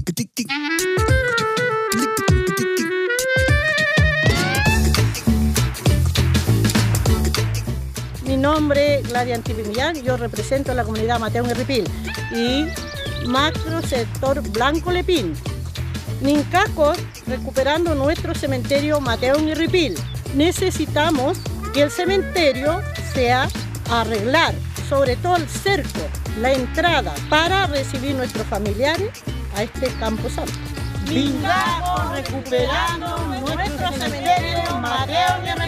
Mi nombre es Gladia Antipimillán, yo represento a la comunidad Mateo Irripil y macro sector Blanco Lepín. Nincacos, recuperando nuestro cementerio Mateo Irripil. Necesitamos que el cementerio sea arreglar, sobre todo el cerco, la entrada, para recibir nuestros familiares a este Campo Santo. Nincacos, recuperando nuestro cementerio Mateo Irripil.